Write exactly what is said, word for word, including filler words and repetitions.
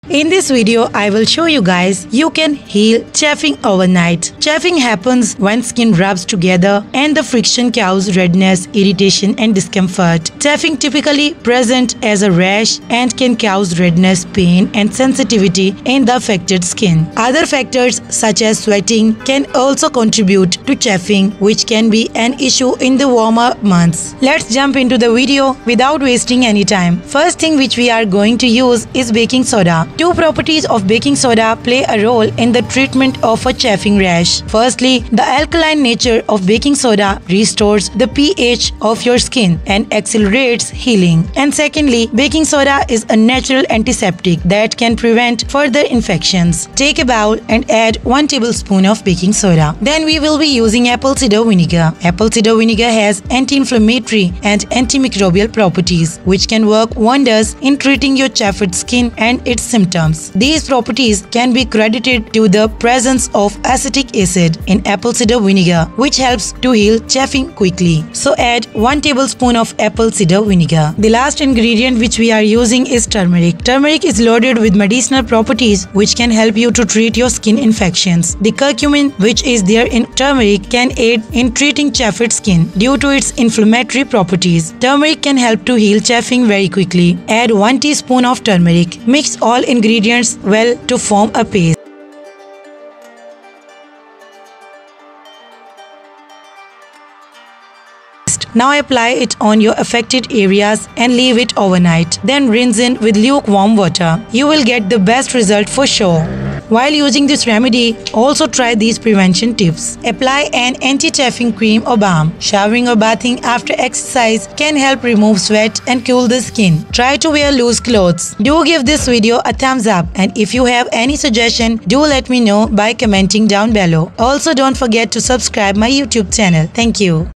In this video, I will show you guys you can heal chafing overnight. Chafing happens when skin rubs together and the friction causes redness, irritation and discomfort. Chafing typically present as a rash and can cause redness, pain and sensitivity in the affected skin. Other factors such as sweating can also contribute to chafing, which can be an issue in the warmer months. Let's jump into the video without wasting any time. First thing which we are going to use is baking soda. Two properties of baking soda play a role in the treatment of a chafing rash. Firstly, the alkaline nature of baking soda restores the pH of your skin and accelerates healing. And secondly, baking soda is a natural antiseptic that can prevent further infections. Take a bowl and add one tablespoon of baking soda. Then we will be using apple cider vinegar. Apple cider vinegar has anti-inflammatory and antimicrobial properties which can work wonders in treating your chafed skin and its symptoms. These properties can be credited to the presence of acetic acid in apple cider vinegar, which helps to heal chafing quickly. So add one tablespoon of apple cider vinegar. The last ingredient which we are using is turmeric. Turmeric is loaded with medicinal properties which can help you to treat your skin infections. The curcumin which is there in turmeric can aid in treating chafed skin due to its inflammatory properties. Turmeric can help to heal chafing very quickly. Add one teaspoon of turmeric. Mix all ingredients well to form a paste. Now apply it on your affected areas and leave it overnight. Then rinse in with lukewarm water. You will get the best result for sure. While using this remedy, also try these prevention tips. Apply an anti-chafing cream or balm. Showering or bathing after exercise can help remove sweat and cool the skin. Try to wear loose clothes. Do give this video a thumbs up, and if you have any suggestion, do let me know by commenting down below. Also, don't forget to subscribe my YouTube channel. Thank you.